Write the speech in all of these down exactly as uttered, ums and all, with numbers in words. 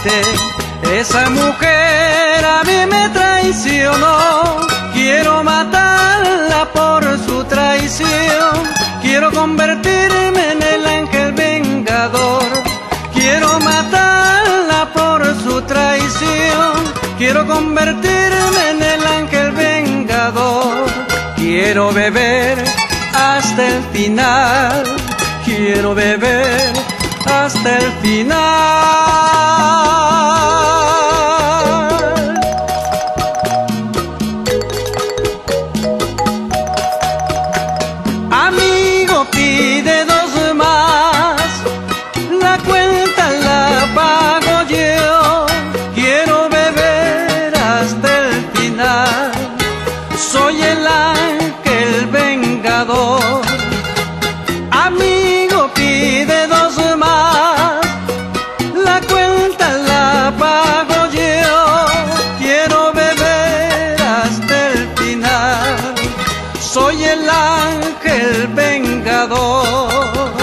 contarte, esa mujer a mí me traicionó. Quiero matarla por su traición, quiero convertirme en el ángel vengador. Quiero matarla por su traición, quiero convertirme en el ángel vengador. Quiero beber hasta el final, quiero beber hasta el final. Amigo, pide dos más, la cuenta la pago yo. Quiero beber hasta el final, soy el ángel vengador. Amigo, pide dos más, la cuenta la pago yo. Quiero beber hasta el final, soy el ángel vengador.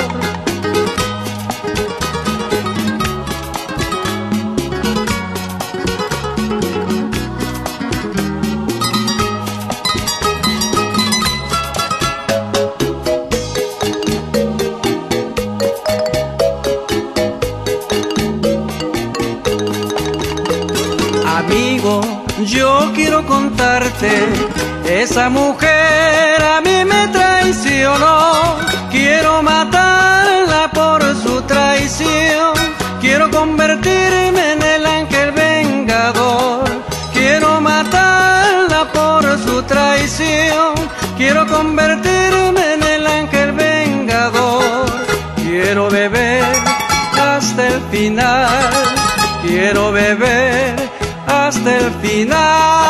Amigo, yo quiero contarte, esa mujer a mí me traicionó. Quiero matarla por su traición, quiero convertirme en el ángel vengador. Quiero matarla por su traición, quiero convertirme en el ángel vengador. Quiero beber hasta el final, quiero beber hasta el final.